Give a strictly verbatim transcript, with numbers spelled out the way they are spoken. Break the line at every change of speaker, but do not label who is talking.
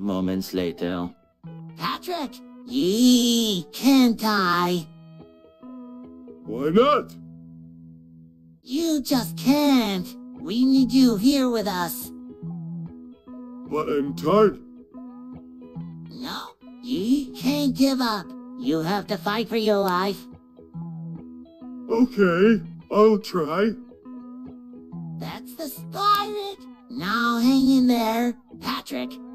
moments later.
Patrick, ye can't die.
Why not?
You just can't. We need you here with us.
But I'm tired.
No, ye can't give up. You have to fight for your life.
Okay, I'll try.
That's the spirit. Now hang in there, Patrick.